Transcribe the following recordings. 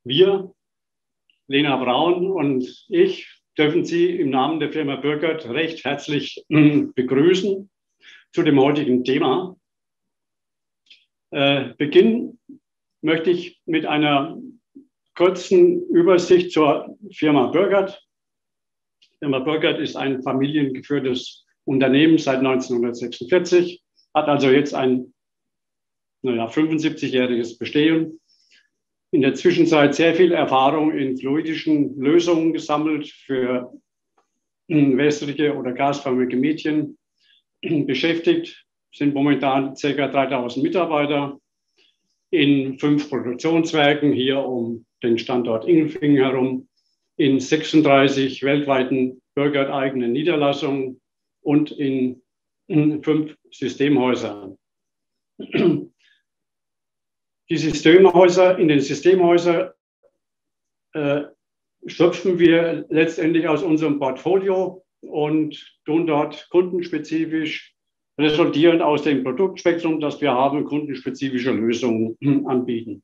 Wir, Lena Braun und ich, dürfen Sie im Namen der Firma Bürckert recht herzlich begrüßen zu dem heutigen Thema. Beginnen möchte ich mit einer kurzen Übersicht zur Firma Bürckert. Die Firma Bürckert ist ein familiengeführtes Unternehmen seit 1946, hat also jetzt ein 75-jähriges Bestehen. In der Zwischenzeit sehr viel Erfahrung in fluidischen Lösungen gesammelt für wässrige oder gasförmige Medien. Beschäftigt sind momentan ca. 3000 Mitarbeiter in 5 Produktionswerken hier um den Standort Ingelfingen herum, in 36 weltweiten Bürckert-eigenen Niederlassungen und in 5 Systemhäusern. In den Systemhäusern schöpfen wir letztendlich aus unserem Portfolio und tun dort kundenspezifisch, resultierend aus dem Produktspektrum, das wir haben, kundenspezifische Lösungen anbieten.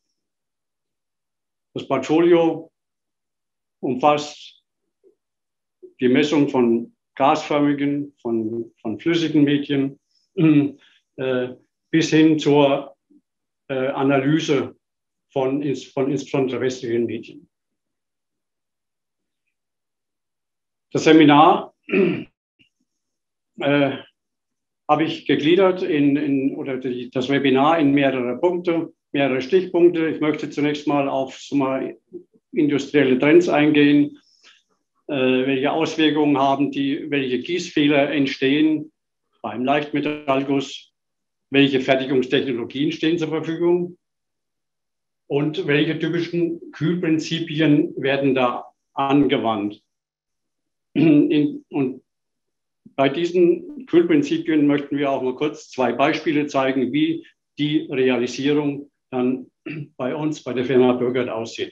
Das Portfolio umfasst die Messung von gasförmigen, von flüssigen Medien bis hin zur Analyse von insbesondere wässrigen Medien. Das Seminar habe ich gegliedert das Webinar in mehrere Punkte, mehrere Stichpunkte. Ich möchte zunächst mal auf industrielle Trends eingehen, welche Auswirkungen haben welche Gießfehler entstehen beim Leichtmetallguss, welche Fertigungstechnologien stehen zur Verfügung und welche typischen Kühlprinzipien werden da angewandt. Und bei diesen Kühlprinzipien möchten wir auch mal kurz 2 Beispiele zeigen, wie die Realisierung dann bei uns, bei der Firma Bürckert aussieht.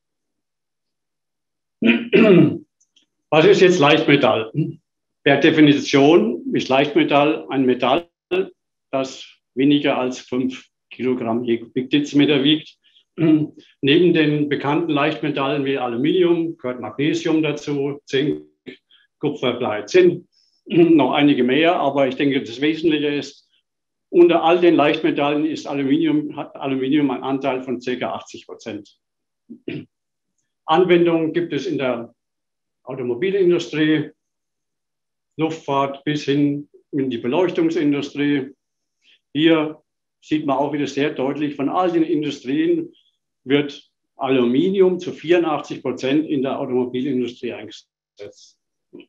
Was ist jetzt Leichtmetall? Per Definition ist Leichtmetall ein Metall, das weniger als 5 Kilogramm je Kubikdezimeter wiegt. Neben den bekannten Leichtmetallen wie Aluminium gehört Magnesium dazu, Zink, Kupfer, Blei, Zinn, noch einige mehr. Aber ich denke, das Wesentliche ist, unter all den Leichtmetallen hat Aluminium einen Anteil von ca. 80%. Anwendungen gibt es in der Automobilindustrie, Luftfahrt bis hin in die Beleuchtungsindustrie. Hier sieht man auch wieder sehr deutlich, von all den Industrien wird Aluminium zu 84% in der Automobilindustrie eingesetzt.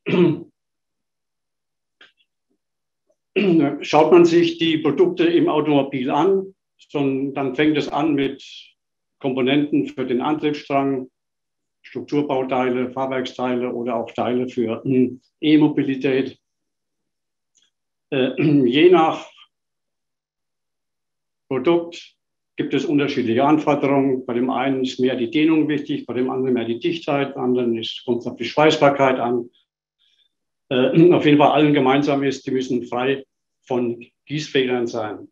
Schaut man sich die Produkte im Automobil an, dann fängt es an mit Komponenten für den Antriebsstrang, Strukturbauteile, Fahrwerksteile oder auch Teile für E-Mobilität. Je nach Produkt gibt es unterschiedliche Anforderungen. Bei dem einen ist mehr die Dehnung wichtig, bei dem anderen mehr die Dichtheit, bei anderen kommt es auf die Schweißbarkeit an. Auf jeden Fall allen gemeinsam ist, die müssen frei von Gießfehlern sein.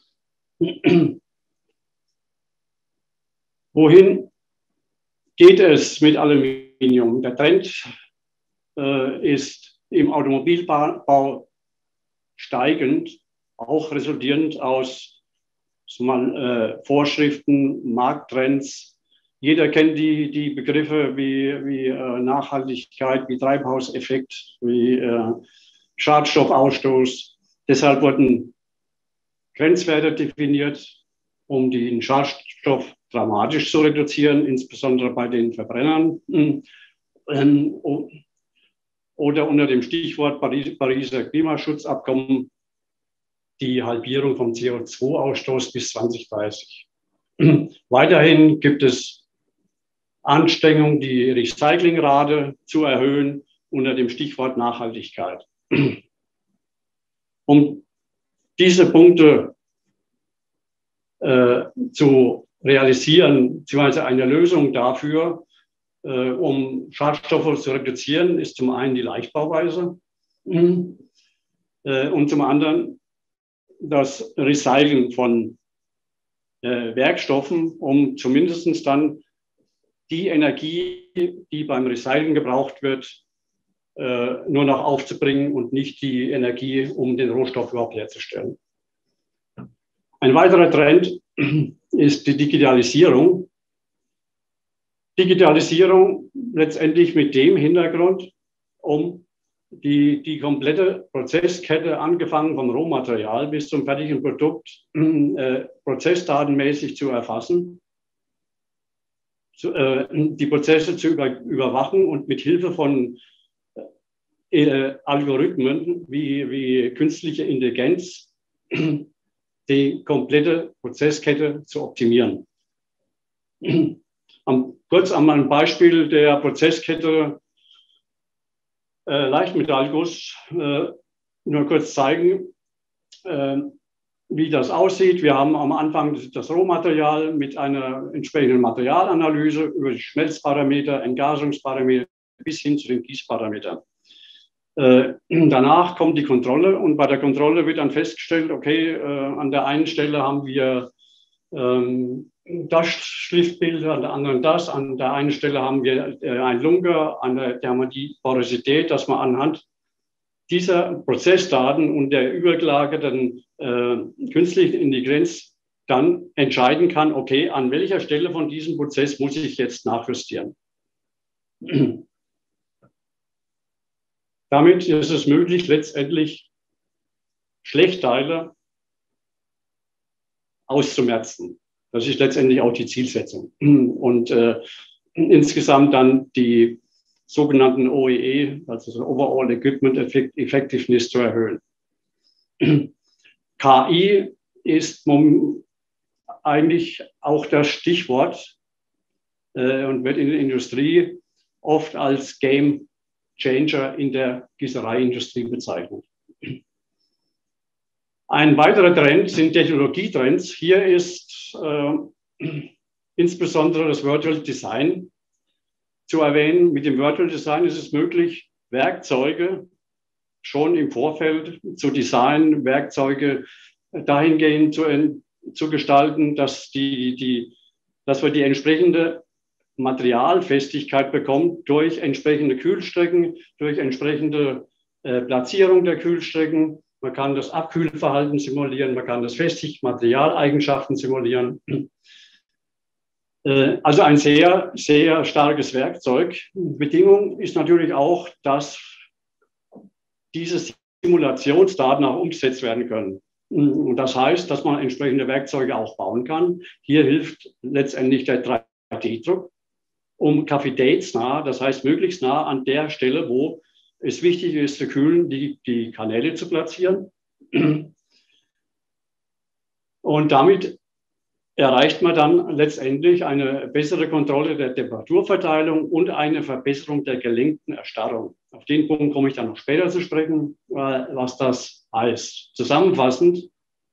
Wohin geht es mit Aluminium? Der Trend ist im Automobilbau steigend, auch resultierend aus Vorschriften, Markttrends. Jeder kennt die Begriffe wie Nachhaltigkeit, wie Treibhauseffekt, wie Schadstoffausstoß. Deshalb wurden Grenzwerte definiert, um den Schadstoff dramatisch zu reduzieren, insbesondere bei den Verbrennern. Oder unter dem Stichwort Pariser Klimaschutzabkommen die Halbierung vom CO2-Ausstoß bis 2030. Weiterhin gibt es Anstrengungen, die Recyclingrate zu erhöhen unter dem Stichwort Nachhaltigkeit. Um diese Punkte zu realisieren, beziehungsweise eine Lösung dafür, um Schadstoffe zu reduzieren, ist zum einen die Leichtbauweise und zum anderen das Recyceln von Werkstoffen, um zumindest dann die Energie, die beim Recyceln gebraucht wird, nur noch aufzubringen und nicht die Energie, um den Rohstoff überhaupt herzustellen. Ein weiterer Trend ist die Digitalisierung. Digitalisierung letztendlich mit dem Hintergrund, um die komplette Prozesskette, angefangen vom Rohmaterial bis zum fertigen Produkt, prozessdatenmäßig zu erfassen, die Prozesse zu überwachen und mit Hilfe von Algorithmen wie künstliche Intelligenz die komplette Prozesskette zu optimieren. Kurz an einem Beispiel der Prozesskette Leichtmetallguss nur kurz zeigen, wie das aussieht. Wir haben am Anfang das Rohmaterial mit einer entsprechenden Materialanalyse über die Schmelzparameter, Entgasungsparameter bis hin zu den Gießparametern. Danach kommt die Kontrolle und bei der Kontrolle wird dann festgestellt, okay, an der einen Stelle haben wir das Schliffbild, an der anderen das, an der einen Stelle haben wir ein Lunker, an der haben wir die Porosität, dass man anhand dieser Prozessdaten und der übergelagerten künstlichen Intelligenz dann entscheiden kann, okay, an welcher Stelle von diesem Prozess muss ich jetzt nachjustieren. Damit ist es möglich, letztendlich Schlechtteile auszumerzen. Das ist letztendlich auch die Zielsetzung. Und insgesamt dann die sogenannten OEE, also so Overall Equipment Effectiveness, zu erhöhen. KI ist eigentlich auch das Stichwort und wird in der Industrie oft als Game Changer in der Gießereiindustrie bezeichnet. Ein weiterer Trend sind Technologietrends. Hier ist insbesondere das Virtual Design zu erwähnen. Mit dem Virtual Design ist es möglich, Werkzeuge schon im Vorfeld zu designen, Werkzeuge dahingehend zu gestalten, dass wir die entsprechende Materialfestigkeit bekommen durch entsprechende Kühlstrecken, durch entsprechende Platzierung der Kühlstrecken. Man kann das Abkühlverhalten simulieren, man kann das Materialeigenschaften simulieren. Also ein sehr, sehr starkes Werkzeug. Bedingung ist natürlich auch, dass diese Simulationsdaten auch umgesetzt werden können. Und das heißt, dass man entsprechende Werkzeuge auch bauen kann. Hier hilft letztendlich der 3D-Druck, um kapazitätsnah, das heißt möglichst nah an der Stelle, wo es wichtig ist zu kühlen, die Kanäle zu platzieren. Und damit erreicht man dann letztendlich eine bessere Kontrolle der Temperaturverteilung und eine Verbesserung der gelenkten Erstarrung. Auf den Punkt komme ich dann noch später zu sprechen, was das heißt. Zusammenfassend,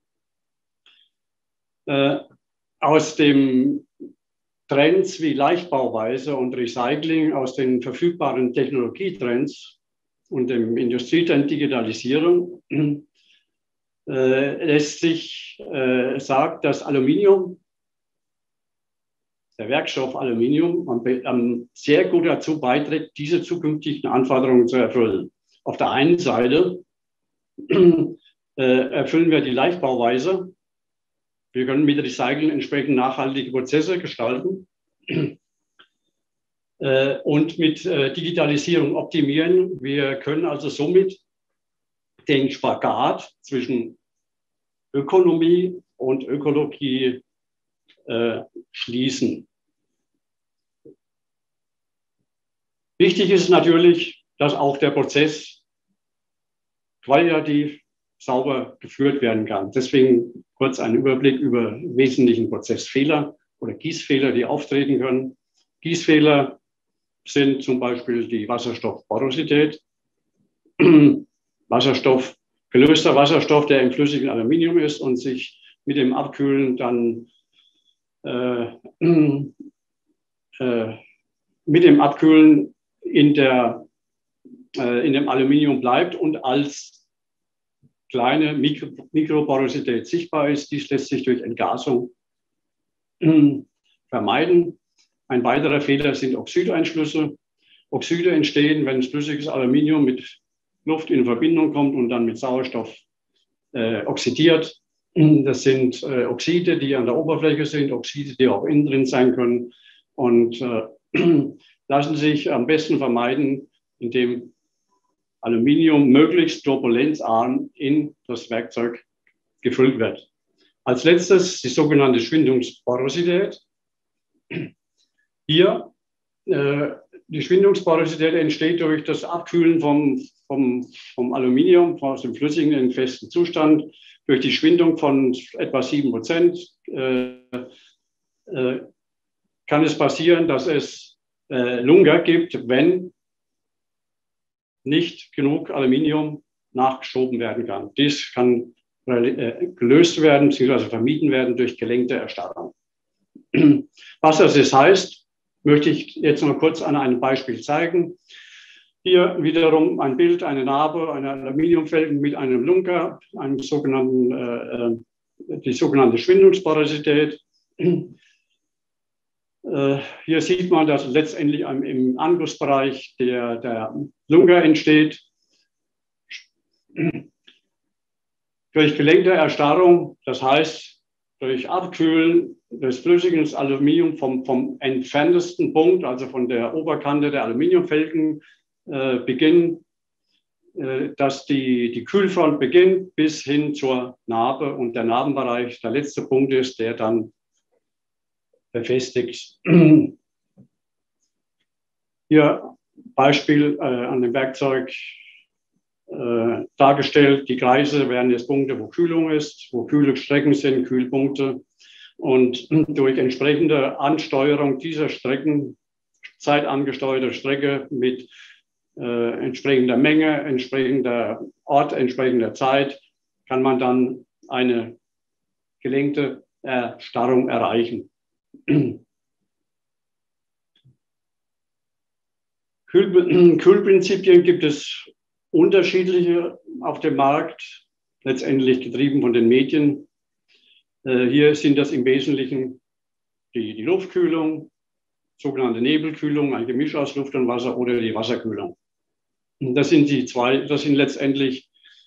aus den Trends wie Leichtbauweise und Recycling, aus den verfügbaren Technologietrends und dem Industrietrend Digitalisierung lässt sich sagen, dass Aluminium, der Werkstoff Aluminium, sehr gut dazu beiträgt, diese zukünftigen Anforderungen zu erfüllen. Auf der einen Seite erfüllen wir die Leichtbauweise. Wir können mit Recycling entsprechend nachhaltige Prozesse gestalten und mit Digitalisierung optimieren. Wir können also somit den Spagat zwischen Ökonomie und Ökologie schließen. Wichtig ist natürlich, dass auch der Prozess qualitativ sauber geführt werden kann. Deswegen kurz ein Überblick über wesentlichen Prozessfehler oder Gießfehler, die auftreten können. Gießfehler sind zum Beispiel die Wasserstoffporosität, gelöster Wasserstoff, der im flüssigen Aluminium ist und sich mit dem Abkühlen dann in dem Aluminium bleibt und als kleine Mikroporosität sichtbar ist. Dies lässt sich durch Entgasung vermeiden. Ein weiterer Fehler sind Oxideinschlüsse. Oxide entstehen, wenn flüssiges Aluminium mit Luft in Verbindung kommt und dann mit Sauerstoff oxidiert. Das sind Oxide, die an der Oberfläche sind, Oxide, die auch innen drin sein können und lassen sich am besten vermeiden, indem Aluminium möglichst turbulenzarm in das Werkzeug gefüllt wird. Als letztes die sogenannte Schwindungsporosität. Hier die Schwindungsporosität entsteht durch das Abkühlen vom Aluminium aus dem flüssigen in den festen Zustand. Durch die Schwindung von etwa 7% kann es passieren, dass es Lunker gibt, wenn nicht genug Aluminium nachgeschoben werden kann. Dies kann gelöst werden bzw. vermieden werden durch gelenkte Erstarrung. Was das jetzt heißt, möchte ich jetzt noch kurz an einem Beispiel zeigen. Hier wiederum ein Bild, eine Narbe, eine Aluminiumfelgen mit einem Lunker, einem sogenannten, die sogenannte Schwindungsporosität. Hier sieht man, dass letztendlich im Angussbereich der Lunker entsteht. Durch gelenkte Erstarrung, das heißt durch Abkühlen des flüssigen Aluminium vom entferntesten Punkt, also von der Oberkante der Aluminiumfelgen beginnen, dass die Kühlfront beginnt bis hin zur Narbe und der Narbenbereich der letzte Punkt ist, der dann befestigt. Hier Beispiel an dem Werkzeug dargestellt. Die Kreise wären jetzt Punkte, wo Kühlung ist, wo kühle Strecken sind, Kühlpunkte. Und durch entsprechende Ansteuerung dieser Strecken, zeitangesteuerte Strecke mit entsprechender Menge, entsprechender Ort, entsprechender Zeit, kann man dann eine gelenkte Erstarrung erreichen. Kühlprinzipien gibt es unterschiedliche auf dem Markt, letztendlich getrieben von den Medien. Hier sind das im Wesentlichen die Luftkühlung, sogenannte Nebelkühlung, ein Gemisch aus Luft und Wasser oder die Wasserkühlung. Das sind das sind letztendlich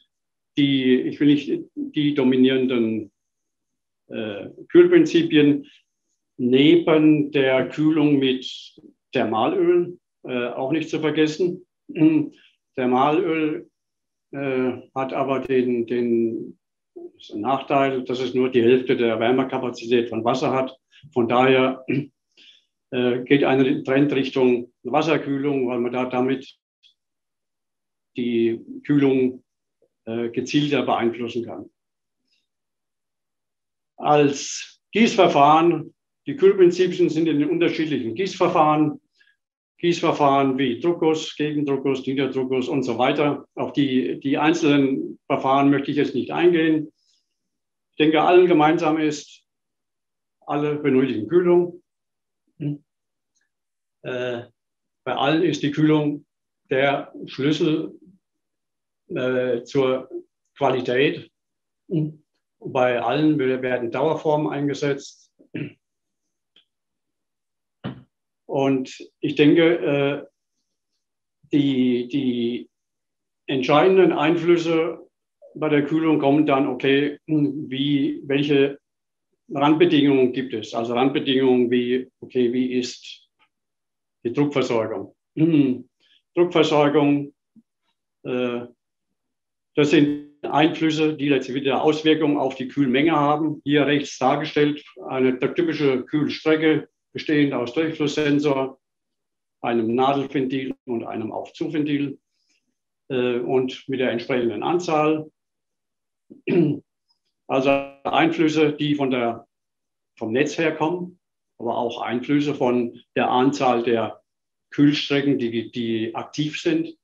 die dominierenden Kühlprinzipien neben der Kühlung mit Thermalöl, auch nicht zu vergessen. Thermalöl hat aber den Nachteil, dass es nur die Hälfte der Wärmekapazität von Wasser hat. Von daher geht eine Trend Richtung Wasserkühlung, weil man damit die Kühlung gezielter beeinflussen kann. Als Gießverfahren, die Kühlprinzipien sind in den unterschiedlichen Gießverfahren wie Druckguss, Gegendruckguss, Niederdruckguss und so weiter. Auf die einzelnen Verfahren möchte ich jetzt nicht eingehen. Ich denke, allen gemeinsam ist, alle benötigen Kühlung. Bei allen ist die Kühlung der Schlüssel zur Qualität. Bei allen werden Dauerformen eingesetzt. Und ich denke, die entscheidenden Einflüsse bei der Kühlung kommen dann, okay, welche Randbedingungen gibt es? Also Randbedingungen wie, okay, wie ist die Druckversorgung? Druckversorgung, das sind Einflüsse, die letztlich wieder Auswirkungen auf die Kühlmenge haben. Hier rechts dargestellt eine typische Kühlstrecke, bestehend aus Durchflusssensor, einem Nadelventil und einem Auf-Zu-Ventil und mit der entsprechenden Anzahl. Also Einflüsse, die vom Netz herkommen, aber auch Einflüsse von der Anzahl der Kühlstrecken, die aktiv sind.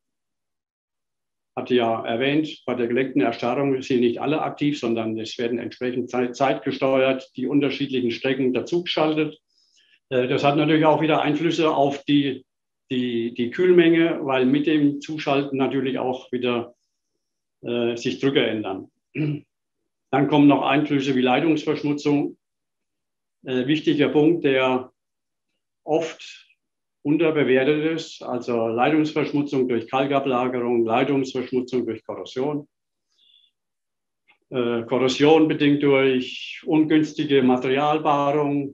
Hatte ja erwähnt, bei der gelenkten Erstarrung sind nicht alle aktiv, sondern es werden entsprechend zeitgesteuert die unterschiedlichen Strecken dazugeschaltet. Das hat natürlich auch wieder Einflüsse auf die Kühlmenge, weil mit dem Zuschalten natürlich auch wieder sich Drücke ändern. Dann kommen noch Einflüsse wie Leitungsverschmutzung. Wichtiger Punkt, der oft unterbewertet ist, also Leitungsverschmutzung durch Kalkablagerung, Leitungsverschmutzung durch Korrosion. Korrosion bedingt durch ungünstige Materialbarung,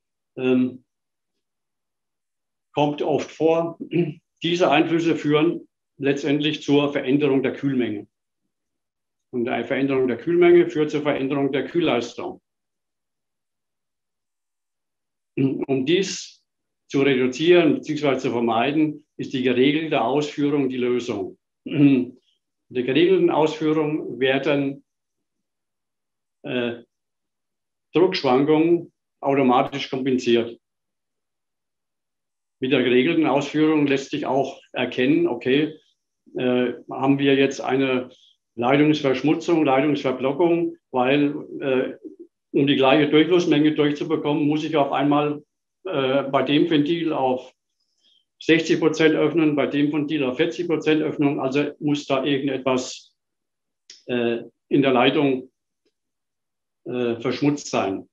kommt oft vor. Diese Einflüsse führen letztendlich zur Veränderung der Kühlmenge. Und eine Veränderung der Kühlmenge führt zur Veränderung der Kühlleistung. Um dies zu reduzieren bzw. zu vermeiden, ist die geregelte Ausführung die Lösung. In der geregelten Ausführung werden Druckschwankungen automatisch kompensiert. Mit der geregelten Ausführung lässt sich auch erkennen, okay, haben wir jetzt eine Leitungsverschmutzung, Leitungsverblockung, weil um die gleiche Durchflussmenge durchzubekommen, muss ich auf einmal bei dem Ventil auf 60% öffnen, bei dem Ventil auf 40% öffnen. Also muss da irgendetwas in der Leitung verschmutzt sein.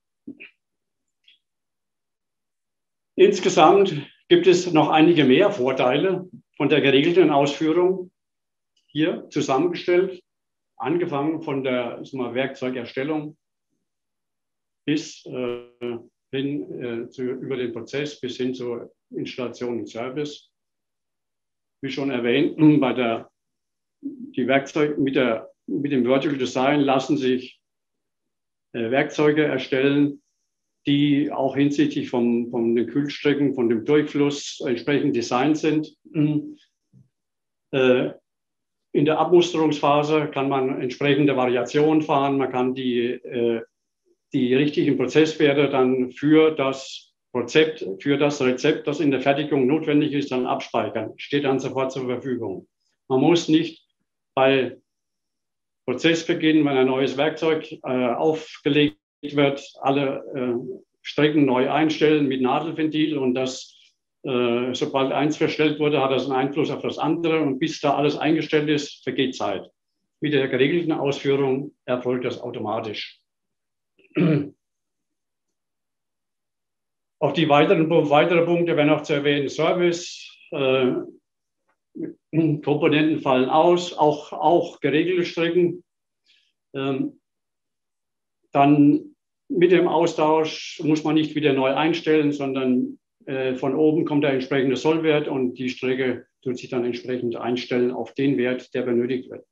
Insgesamt gibt es noch einige mehr Vorteile von der geregelten Ausführung, hier zusammengestellt, angefangen von der Werkzeugerstellung bis über den Prozess bis hin zur Installation und Service. Wie schon erwähnt, die Werkzeuge mit dem Vertical Design lassen sich Werkzeuge erstellen, die auch hinsichtlich von den Kühlstrecken, von dem Durchfluss entsprechend designt sind. In der Abmusterungsphase kann man entsprechende Variationen fahren. Man kann die richtigen Prozesswerte dann für das Rezept, das in der Fertigung notwendig ist, dann abspeichern. Steht dann sofort zur Verfügung. Man muss nicht bei Prozessbeginn, wenn ein neues Werkzeug aufgelegt wird, alle Strecken neu einstellen mit Nadelventil und das, sobald eins verstellt wurde, hat das einen Einfluss auf das andere und bis da alles eingestellt ist, vergeht Zeit. Mit der geregelten Ausführung erfolgt das automatisch. Auch die weitere Punkte werden auch zu erwähnen: Service, Komponenten fallen aus, auch geregelte Strecken. Dann mit dem Austausch muss man nicht wieder neu einstellen, sondern von oben kommt der entsprechende Sollwert und die Strecke tut sich dann entsprechend einstellen auf den Wert, der benötigt wird.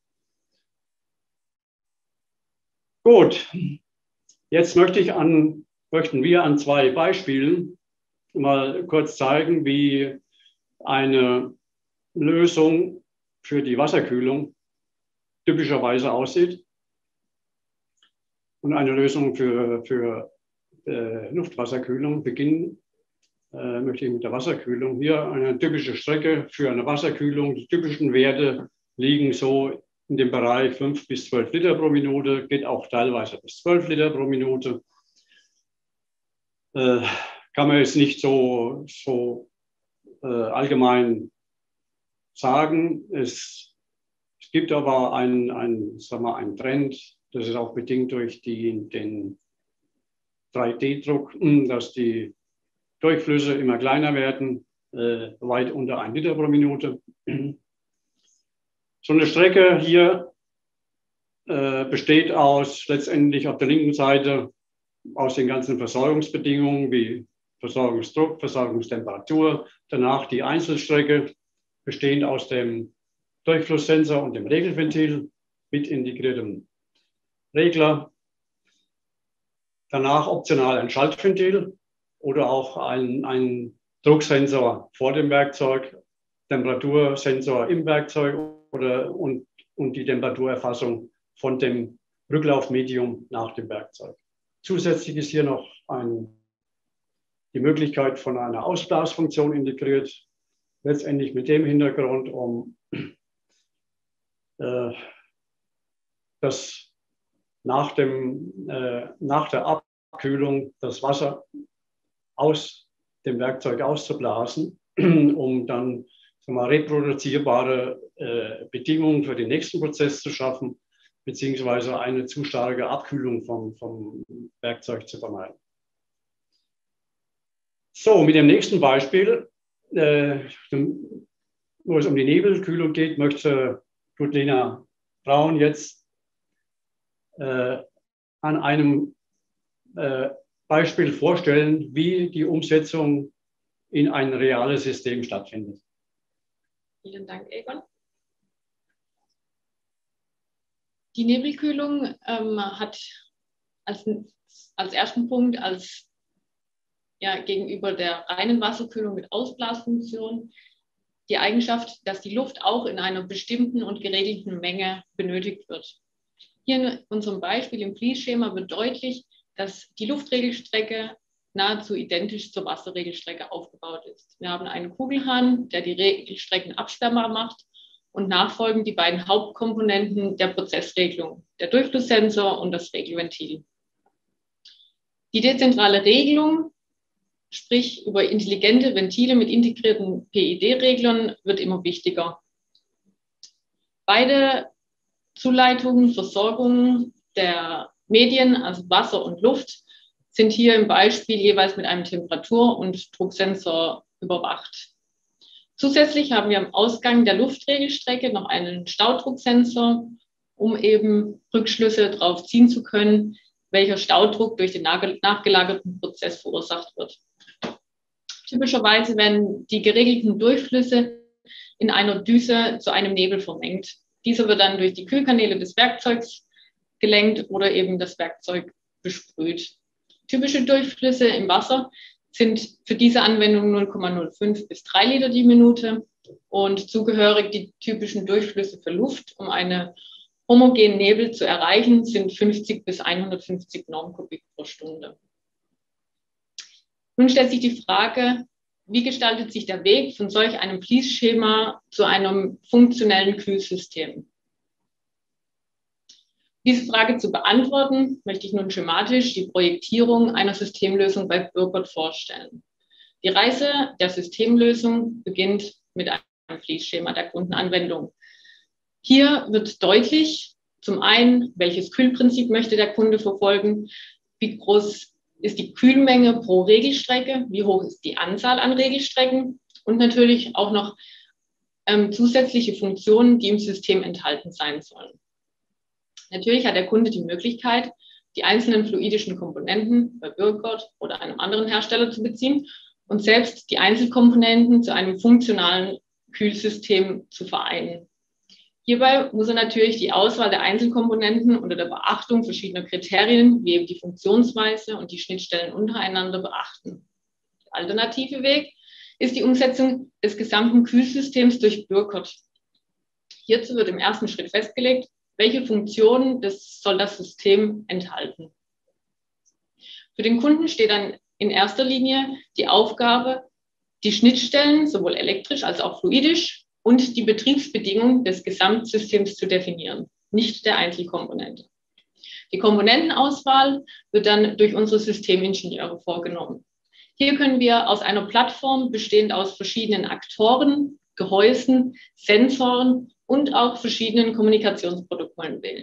Gut, jetzt möchten wir an zwei Beispielen mal kurz zeigen, wie eine Lösung für die Wasserkühlung typischerweise aussieht und eine Lösung für Luftwasserkühlung. Beginnen möchte ich mit der Wasserkühlung. Hier eine typische Strecke für eine Wasserkühlung. Die typischen Werte liegen so in dem Bereich 5 bis 12 Liter pro Minute, geht auch teilweise bis 12 Liter pro Minute. Kann man jetzt nicht so allgemein sagen. Es gibt aber einen Trend, das ist auch bedingt durch den 3D-Druck, dass die Durchflüsse immer kleiner werden, weit unter 1 Liter pro Minute. So eine Strecke hier besteht letztendlich auf der linken Seite aus den ganzen Versorgungsbedingungen wie Versorgungsdruck, Versorgungstemperatur, danach die Einzelstrecke, bestehend aus dem Durchflusssensor und dem Regelventil mit integriertem Regler. Danach optional ein Schaltventil oder auch ein Drucksensor vor dem Werkzeug, Temperatursensor im Werkzeug und die Temperaturerfassung von dem Rücklaufmedium nach dem Werkzeug. Zusätzlich ist hier noch die Möglichkeit von einer Ausblasfunktion integriert, letztendlich mit dem Hintergrund, um das nach der Abkühlung das Wasser aus dem Werkzeug auszublasen, um dann reproduzierbare Bedingungen für den nächsten Prozess zu schaffen, beziehungsweise eine zu starke Abkühlung vom Werkzeug zu vermeiden. So, mit dem nächsten Beispiel, wo es um die Nebelkühlung geht, möchte Ludlina Braun jetzt an einem Beispiel vorstellen, wie die Umsetzung in ein reales System stattfindet. Vielen Dank, Egon. Die Nebelkühlung hat als ersten Punkt, gegenüber der reinen Wasserkühlung mit Ausblasfunktion, die Eigenschaft, dass die Luft auch in einer bestimmten und geregelten Menge benötigt wird. Hier in unserem Beispiel im Fließschema wird deutlich, dass die Luftregelstrecke nahezu identisch zur Wasserregelstrecke aufgebaut ist. Wir haben einen Kugelhahn, der die Regelstrecken absperrbar macht, und nachfolgend die beiden Hauptkomponenten der Prozessregelung, der Durchflusssensor und das Regelventil. Die dezentrale Regelung, sprich über intelligente Ventile mit integrierten PID-Reglern, wird immer wichtiger. Beide Zuleitungen, Versorgung der Medien, also Wasser und Luft, sind hier im Beispiel jeweils mit einem Temperatur- und Drucksensor überwacht. Zusätzlich haben wir am Ausgang der Luftregelstrecke noch einen Staudrucksensor, um eben Rückschlüsse darauf ziehen zu können, welcher Staudruck durch den nachgelagerten Prozess verursacht wird. Typischerweise werden die geregelten Durchflüsse in einer Düse zu einem Nebel vermengt. Dieser wird dann durch die Kühlkanäle des Werkzeugs gelenkt oder eben das Werkzeug besprüht. Typische Durchflüsse im Wasser sind für diese Anwendung 0,05 bis 3 Liter die Minute und zugehörig die typischen Durchflüsse für Luft, um einen homogenen Nebel zu erreichen, sind 50 bis 150 Normkubik pro Stunde. Nun stellt sich die Frage, wie gestaltet sich der Weg von solch einem Fließschema zu einem funktionellen Kühlsystem? Diese Frage zu beantworten, möchte ich nun schematisch die Projektierung einer Systemlösung bei Burckhardt vorstellen. Die Reise der Systemlösung beginnt mit einem Fließschema der Kundenanwendung. Hier wird deutlich, zum einen, welches Kühlprinzip möchte der Kunde verfolgen, wie groß ist die Kühlmenge pro Regelstrecke, wie hoch ist die Anzahl an Regelstrecken und natürlich auch noch zusätzliche Funktionen, die im System enthalten sein sollen. Natürlich hat der Kunde die Möglichkeit, die einzelnen fluidischen Komponenten bei Burckhardt oder einem anderen Hersteller zu beziehen und selbst die Einzelkomponenten zu einem funktionalen Kühlsystem zu vereinen. Hierbei muss er natürlich die Auswahl der Einzelkomponenten unter der Beachtung verschiedener Kriterien, wie eben die Funktionsweise und die Schnittstellen untereinander, beachten. Der alternative Weg ist die Umsetzung des gesamten Kühlsystems durch Burckhardt. Hierzu wird im ersten Schritt festgelegt, welche Funktionen soll das System enthalten. Für den Kunden steht dann in erster Linie die Aufgabe, die Schnittstellen sowohl elektrisch als auch fluidisch und die Betriebsbedingungen des Gesamtsystems zu definieren, nicht der Einzelkomponente. Die Komponentenauswahl wird dann durch unsere Systemingenieure vorgenommen. Hier können wir aus einer Plattform bestehend aus verschiedenen Aktoren, Gehäusen, Sensoren und auch verschiedenen Kommunikationsprotokollen wählen.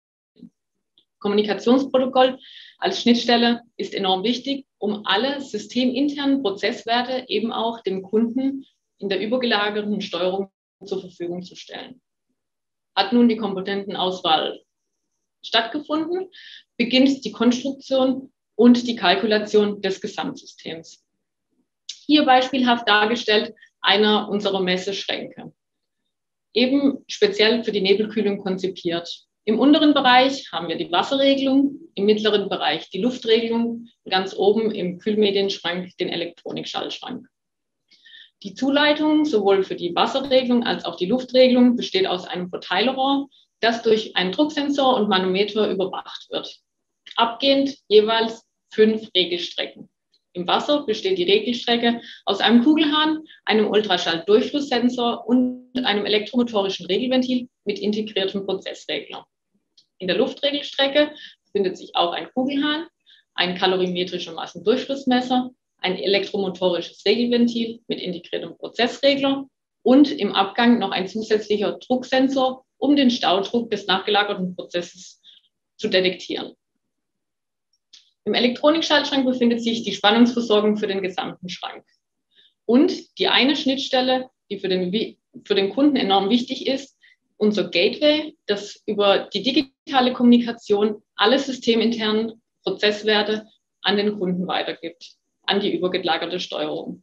Kommunikationsprotokoll als Schnittstelle ist enorm wichtig, um alle systeminternen Prozesswerte eben auch dem Kunden in der übergelagerten Steuerung zur Verfügung zu stellen. Hat nun die Komponentenauswahl stattgefunden, beginnt die Konstruktion und die Kalkulation des Gesamtsystems. Hier beispielhaft dargestellt einer unserer Messeschränke, eben speziell für die Nebelkühlung konzipiert. Im unteren Bereich haben wir die Wasserregelung, im mittleren Bereich die Luftregelung, ganz oben im Kühlmedienschrank den Elektronikschaltschrank. Die Zuleitung sowohl für die Wasserregelung als auch die Luftregelung besteht aus einem Verteilerrohr, das durch einen Drucksensor und Manometer überwacht wird. Abgehend jeweils 5 Regelstrecken. Im Wasser besteht die Regelstrecke aus einem Kugelhahn, einem Ultraschalldurchflusssensor und einem elektromotorischen Regelventil mit integriertem Prozessregler. In der Luftregelstrecke befindet sich auch ein Kugelhahn, ein kalorimetrischer Massendurchflussmesser, ein elektromotorisches Regelventil mit integriertem Prozessregler und im Abgang noch ein zusätzlicher Drucksensor, um den Staudruck des nachgelagerten Prozesses zu detektieren. Im Elektronikschaltschrank befindet sich die Spannungsversorgung für den gesamten Schrank. Und die eine Schnittstelle, die für den Kunden enorm wichtig ist, unser Gateway, das über die digitale Kommunikation alle systeminternen Prozesswerte an den Kunden weitergibt, an die übergelagerte Steuerung.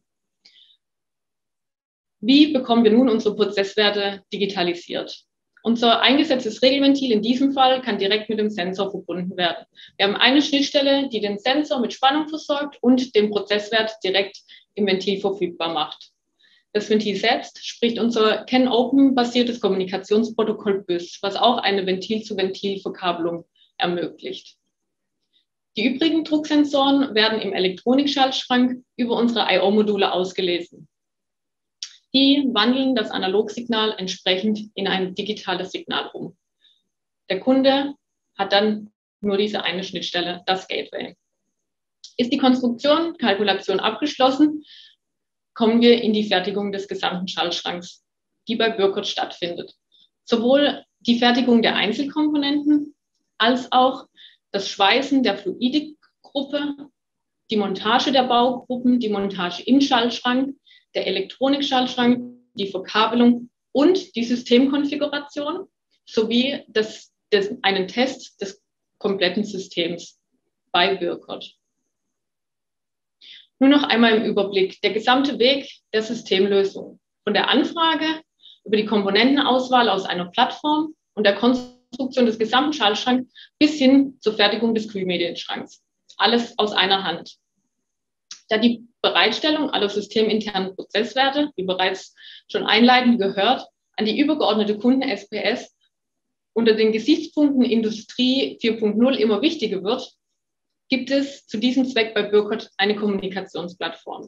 Wie bekommen wir nun unsere Prozesswerte digitalisiert? Unser eingesetztes Regelventil in diesem Fall kann direkt mit dem Sensor verbunden werden. Wir haben eine Schnittstelle, die den Sensor mit Spannung versorgt und den Prozesswert direkt im Ventil verfügbar macht. Das Ventil selbst spricht unser CAN-Open-basiertes Kommunikationsprotokoll BÜS, was auch eine Ventil-zu-Ventil-Verkabelung ermöglicht. Die übrigen Drucksensoren werden im Elektronikschaltschrank über unsere I/O-Module ausgelesen. Die wandeln das Analogsignal entsprechend in ein digitales Signal um. Der Kunde hat dann nur diese eine Schnittstelle, das Gateway. Ist die Konstruktion, Kalkulation abgeschlossen, kommen wir in die Fertigung des gesamten Schaltschranks, die bei Burckhardt stattfindet. Sowohl die Fertigung der Einzelkomponenten als auch das Schweißen der Fluidikgruppe, die Montage der Baugruppen, die Montage im Schaltschrank, der Elektronikschaltschrank, die Verkabelung und die Systemkonfiguration sowie einen Test des kompletten Systems bei Burckhardt. Nur noch einmal im Überblick der gesamte Weg der Systemlösung. Von der Anfrage über die Komponentenauswahl aus einer Plattform und der Konstruktion des gesamten Schaltschranks bis hin zur Fertigung des Kühlmedienschranks. Alles aus einer Hand. Da die Bereitstellung aller systeminternen Prozesswerte, wie bereits schon einleitend gehört, an die übergeordnete Kunden-SPS unter den Gesichtspunkten Industrie 4.0 immer wichtiger wird, gibt es zu diesem Zweck bei Burckhardt eine Kommunikationsplattform.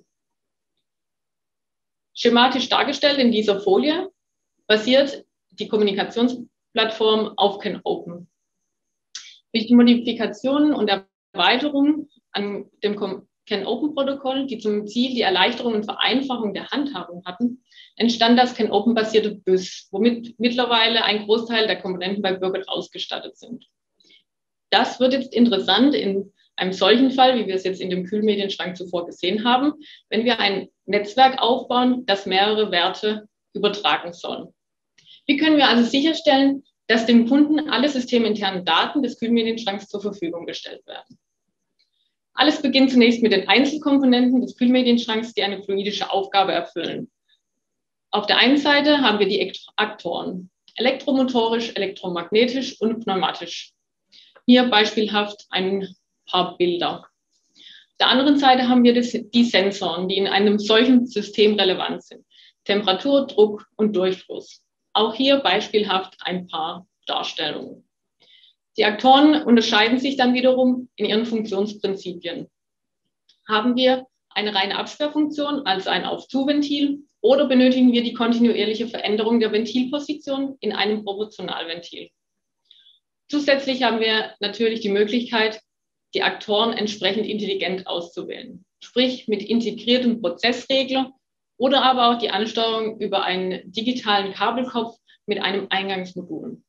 Schematisch dargestellt in dieser Folie basiert die Kommunikationsplattform auf CAN-Open. Durch die Modifikationen und Erweiterungen an dem CAN-Open-Protokoll, die zum Ziel die Erleichterung und Vereinfachung der Handhabung hatten, entstand das CAN-Open-basierte BÜS, womit mittlerweile ein Großteil der Komponenten bei Burckhardt ausgestattet sind. Das wird jetzt interessant in einem solchen Fall, wie wir es jetzt in dem Kühlmedienschrank zuvor gesehen haben, wenn wir ein Netzwerk aufbauen, das mehrere Werte übertragen soll. Wie können wir also sicherstellen, dass dem Kunden alle systeminternen Daten des Kühlmedienschranks zur Verfügung gestellt werden? Alles beginnt zunächst mit den Einzelkomponenten des Kühlmedienschranks, die eine fluidische Aufgabe erfüllen. Auf der einen Seite haben wir die Aktoren, elektromotorisch, elektromagnetisch und pneumatisch. Hier beispielhaft ein paar Bilder. Auf der anderen Seite haben wir die Sensoren, die in einem solchen System relevant sind. Temperatur, Druck und Durchfluss. Auch hier beispielhaft ein paar Darstellungen. Die Aktoren unterscheiden sich dann wiederum in ihren Funktionsprinzipien. Haben wir eine reine Absperrfunktion, also ein Auf-Zu-Ventil, oder benötigen wir die kontinuierliche Veränderung der Ventilposition in einem Proportionalventil? Zusätzlich haben wir natürlich die Möglichkeit, die Aktoren entsprechend intelligent auszuwählen, sprich mit integriertem Prozessregler oder aber auch die Ansteuerung über einen digitalen Kabelkopf mit einem Eingangsmodul.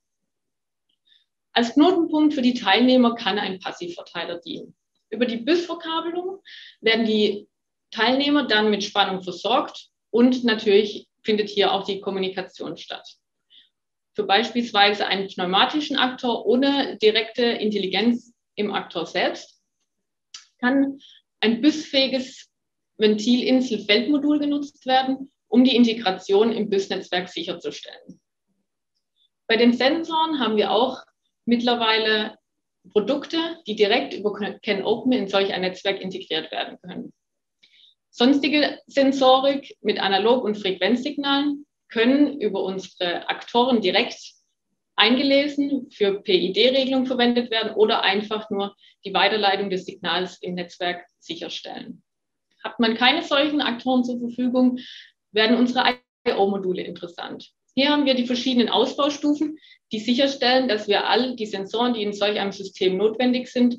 Als Knotenpunkt für die Teilnehmer kann ein Passivverteiler dienen. Über die BÜS-Verkabelung werden die Teilnehmer dann mit Spannung versorgt und natürlich findet hier auch die Kommunikation statt. Für beispielsweise einen pneumatischen Aktor ohne direkte Intelligenz im Aktor selbst kann ein BÜS-fähiges Ventilinselfeldmodul genutzt werden, um die Integration im BÜS-Netzwerk sicherzustellen. Bei den Sensoren haben wir auch mittlerweile Produkte, die direkt über CAN-Open in solch ein Netzwerk integriert werden können. Sonstige Sensorik mit Analog- und Frequenzsignalen können über unsere Aktoren direkt eingelesen, für PID-Regelung verwendet werden oder einfach nur die Weiterleitung des Signals im Netzwerk sicherstellen. Hat man keine solchen Aktoren zur Verfügung, werden unsere I/O-Module interessant. Hier haben wir die verschiedenen Ausbaustufen, die sicherstellen, dass wir all die Sensoren, die in solch einem System notwendig sind,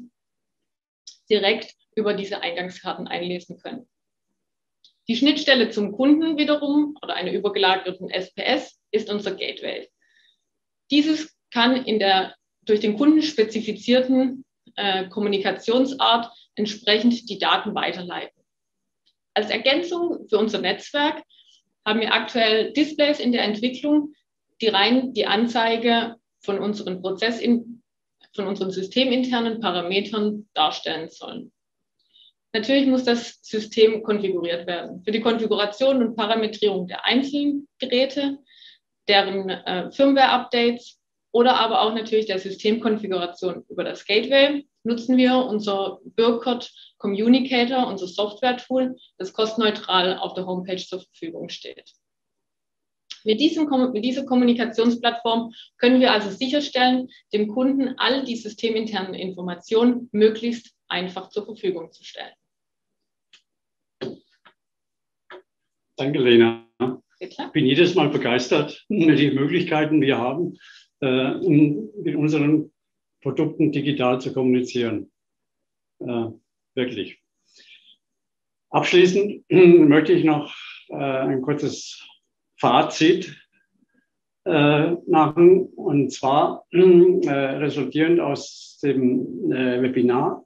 direkt über diese Eingangskarten einlesen können. Die Schnittstelle zum Kunden wiederum oder einer übergelagerten SPS ist unser Gateway. Dieses kann in der durch den Kunden spezifizierten Kommunikationsart entsprechend die Daten weiterleiten. Als Ergänzung für unser Netzwerk haben wir aktuell Displays in der Entwicklung, die rein die Anzeige von unseren von unseren systeminternen Parametern darstellen sollen. Natürlich muss das System konfiguriert werden. Für die Konfiguration und Parametrierung der einzelnen Geräte, deren Firmware-Updates oder aber auch natürlich der Systemkonfiguration über das Gateway nutzen wir unser Burkert Communicator, unser Software-Tool, das kostenneutral auf der Homepage zur Verfügung steht. Mit dieser Kommunikationsplattform können wir also sicherstellen, dem Kunden all die systeminternen Informationen möglichst einfach zur Verfügung zu stellen. Danke, Lena. Bitte? Ich bin jedes Mal begeistert, welche Möglichkeiten wir haben, um mit unseren Produkten digital zu kommunizieren. Wirklich. Abschließend möchte ich noch ein kurzes Fazit machen, und zwar resultierend aus dem Webinar.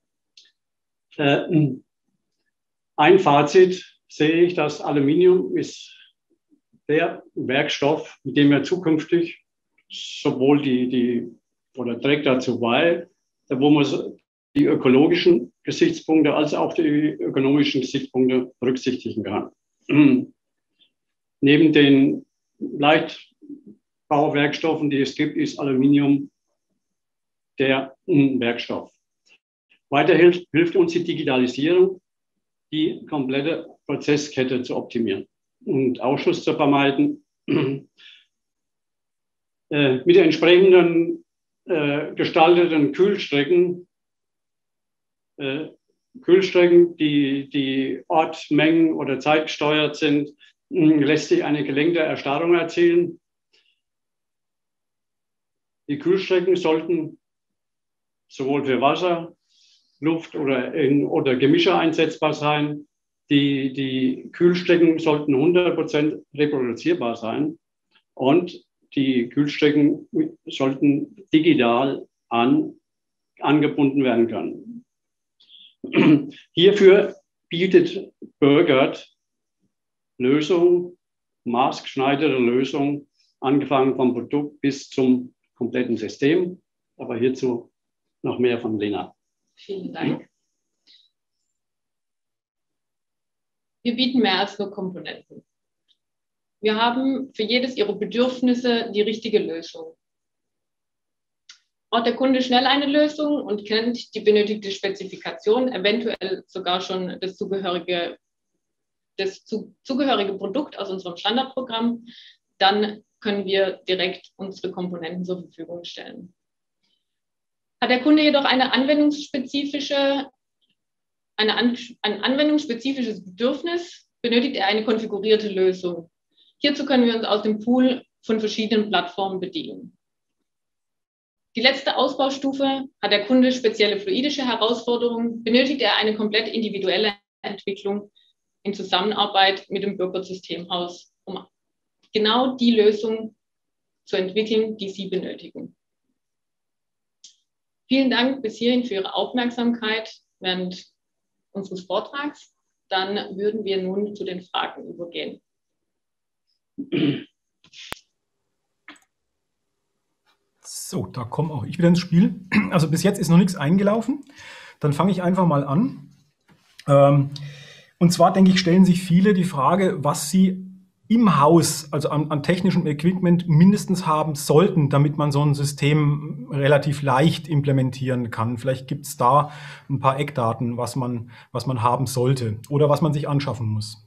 Ein Fazit sehe ich, dass Aluminium ist der Werkstoff, mit dem wir zukünftig sowohl oder trägt dazu bei, wo man die ökologischen Gesichtspunkte als auch die ökonomischen Gesichtspunkte berücksichtigen kann. Neben den Leichtbauwerkstoffen, die es gibt, ist Aluminium der Werkstoff. Weiter hilft uns die Digitalisierung, die komplette Prozesskette zu optimieren und Ausschuss zu vermeiden. Mit den entsprechenden gestalteten Kühlstrecken, die ortsmengen- oder zeitgesteuert sind, lässt sich eine gelenkte Erstarrung erzielen. Die Kühlstrecken sollten sowohl für Wasser, Luft oder Gemische einsetzbar sein. Die Kühlstrecken sollten 100% reproduzierbar sein und die Kühlstrecken sollten digital angebunden werden können. Hierfür bietet Burkert Lösungen, maßgeschneiderte Lösungen, angefangen vom Produkt bis zum kompletten System. Aber hierzu noch mehr von Lena. Vielen Dank. Wir bieten mehr als nur Komponenten. Wir haben für jedes Ihrer Bedürfnisse die richtige Lösung. Braucht der Kunde schnell eine Lösung und kennt die benötigte Spezifikation, eventuell sogar schon das zugehörige Produkt aus unserem Standardprogramm, dann können wir direkt unsere Komponenten zur Verfügung stellen. Hat der Kunde jedoch ein anwendungsspezifisches Bedürfnis, benötigt er eine konfigurierte Lösung. Hierzu können wir uns aus dem Pool von verschiedenen Plattformen bedienen. Die letzte Ausbaustufe: hat der Kunde spezielle fluidische Herausforderungen, benötigt er eine komplett individuelle Entwicklung in Zusammenarbeit mit dem Burkert-Systemhaus, um genau die Lösung zu entwickeln, die Sie benötigen. Vielen Dank bis hierhin für Ihre Aufmerksamkeit während unseres Vortrags. Dann würden wir nun zu den Fragen übergehen. So, da komme auch ich wieder ins Spiel. Also bis jetzt ist noch nichts eingelaufen. Dann fange ich einfach mal an. Und zwar, denke ich, stellen sich viele die Frage, was sie im Haus, also an technischem Equipment, mindestens haben sollten, damit man so ein System relativ leicht implementieren kann. Vielleicht gibt es da ein paar Eckdaten, was man haben sollte oder was man sich anschaffen muss.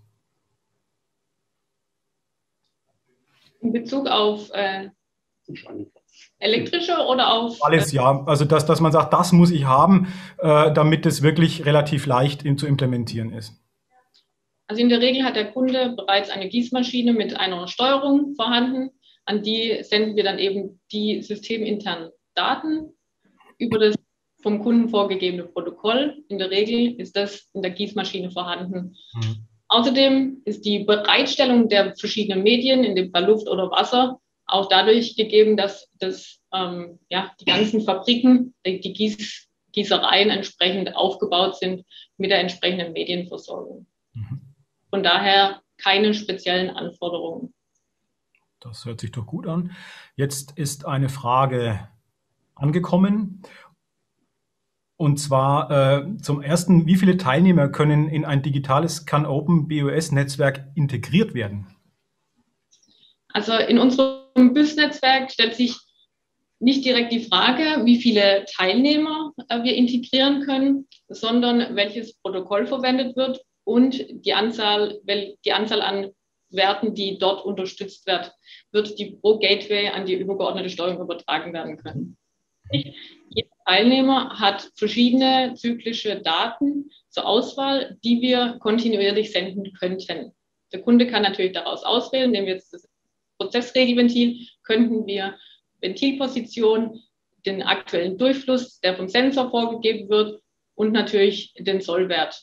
In Bezug auf elektrische oder auf... Alles, ja. Also dass man sagt, das muss ich haben, damit es wirklich relativ leicht zu implementieren ist. Also in der Regel hat der Kunde bereits eine Gießmaschine mit einer Steuerung vorhanden. An die senden wir dann eben die systeminternen Daten über das vom Kunden vorgegebene Protokoll. In der Regel ist das in der Gießmaschine vorhanden. Außerdem ist die Bereitstellung der verschiedenen Medien, in dem Fall Luft oder Wasser, auch dadurch gegeben, dass die ganzen Fabriken die Gießereien entsprechend aufgebaut sind mit der entsprechenden Medienversorgung. Von daher keine speziellen Anforderungen. Das hört sich doch gut an. Jetzt ist eine Frage angekommen. Und zwar zum ersten, wie viele Teilnehmer können in ein digitales CAN-Open BOS-Netzwerk integriert werden? Also in unserem BÜS-Netzwerk stellt sich nicht direkt die Frage, wie viele Teilnehmer wir integrieren können, sondern welches Protokoll verwendet wird und die Anzahl an Werten, die dort unterstützt wird die pro Gateway an die übergeordnete Steuerung übertragen werden können. Jeder Teilnehmer hat verschiedene zyklische Daten zur Auswahl, die wir kontinuierlich senden könnten. Der Kunde kann natürlich daraus auswählen, nehmen wir jetzt das Prozessregelventil, könnten wir Ventilposition, den aktuellen Durchfluss, der vom Sensor vorgegeben wird und natürlich den Sollwert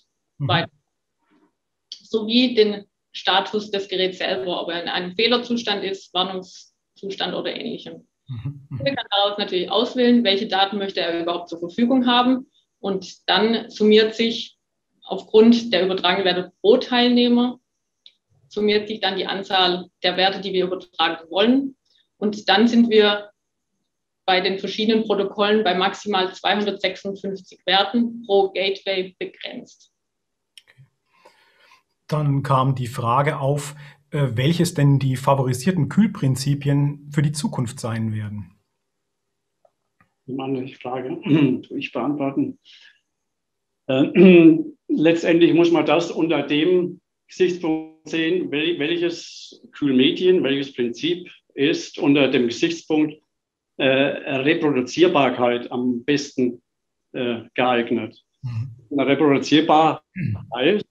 sowie den Status des Geräts selber, ob er in einem Fehlerzustand ist, Warnungszustand oder ähnlichem. Er kann daraus natürlich auswählen, welche Daten möchte er überhaupt zur Verfügung haben und dann summiert sich aufgrund der übertragenen Werte pro Teilnehmer, summiert sich dann die Anzahl der Werte, die wir übertragen wollen und dann sind wir bei den verschiedenen Protokollen bei maximal 256 Werten pro Gateway begrenzt. Dann kam die Frage auf, welches denn die favorisierten Kühlprinzipien für die Zukunft sein werden. Die Frage tue ich beantworten. Letztendlich muss man das unter dem Gesichtspunkt sehen, welches Kühlmedien, welches Prinzip ist unter dem Gesichtspunkt Reproduzierbarkeit am besten geeignet. Reproduzierbar heißt,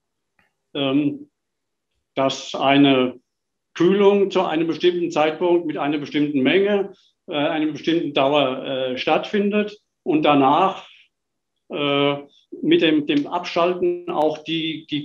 dass eine Kühlung zu einem bestimmten Zeitpunkt mit einer bestimmten Menge, einer bestimmten Dauer stattfindet und danach mit dem Abschalten auch die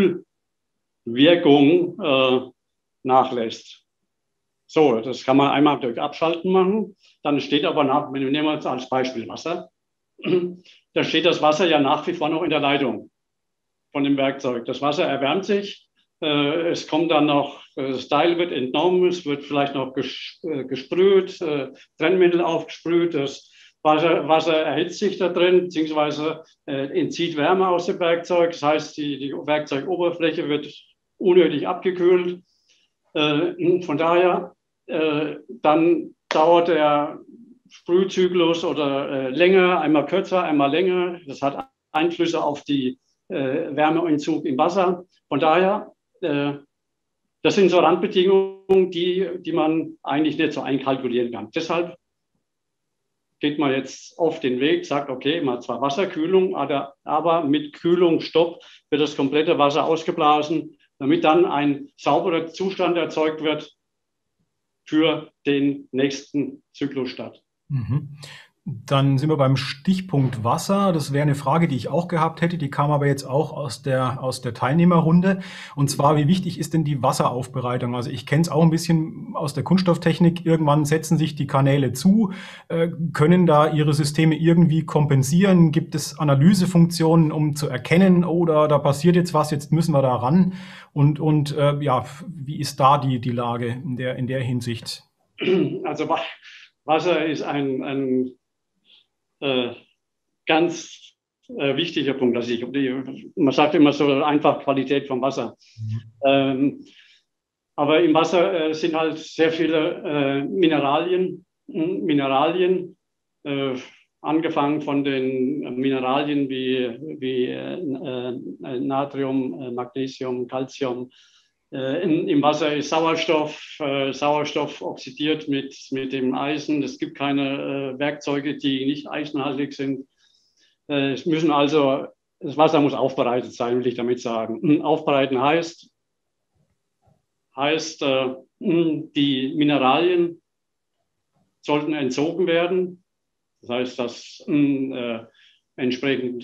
Kühlwirkung nachlässt. So, das kann man einmal durch Abschalten machen. Dann steht aber nehmen wir jetzt als Beispiel Wasser, da steht das Wasser ja nach wie vor noch in der Leitung von dem Werkzeug. Das Wasser erwärmt sich, es kommt dann noch, das Teil wird entnommen, es wird vielleicht noch gesprüht, Trennmittel aufgesprüht, das Wasser erhitzt sich da drin, beziehungsweise entzieht Wärme aus dem Werkzeug. Das heißt, die Werkzeugoberfläche wird unnötig abgekühlt. Von daher, dann dauert der Sprühzyklus oder länger, einmal kürzer, einmal länger. Das hat Einflüsse auf die Wärmeentzug im Wasser. Von daher, das sind so Randbedingungen, die man eigentlich nicht so einkalkulieren kann. Deshalb geht man jetzt auf den Weg, sagt, okay, mal zwar Wasserkühlung, aber mit Kühlungsstopp wird das komplette Wasser ausgeblasen, damit dann ein sauberer Zustand erzeugt wird für den nächsten Zyklusstart. Dann sind wir beim Stichpunkt Wasser. Das wäre eine Frage, die ich auch gehabt hätte. Die kam aber jetzt auch aus der Teilnehmerrunde. Und zwar, wie wichtig ist denn die Wasseraufbereitung? Also ich kenne es auch ein bisschen aus der Kunststofftechnik. Irgendwann setzen sich die Kanäle zu. Können da ihre Systeme irgendwie kompensieren? Gibt es Analysefunktionen, um zu erkennen, oder da passiert jetzt was, jetzt müssen wir da ran? Und wie ist da die Lage in der Hinsicht? Also Wasser ist ein ganz wichtiger Punkt. Also man sagt immer so einfach Qualität vom Wasser. Aber im Wasser sind halt sehr viele Mineralien, angefangen von den Mineralien wie Natrium, Magnesium, Calcium. Im Wasser ist Sauerstoff. Sauerstoff oxidiert mit dem Eisen. Es gibt keine Werkzeuge, die nicht eisenhaltig sind. Das Wasser muss aufbereitet sein, will ich damit sagen. Aufbereiten heißt, die Mineralien sollten entzogen werden. Das heißt, dass entsprechend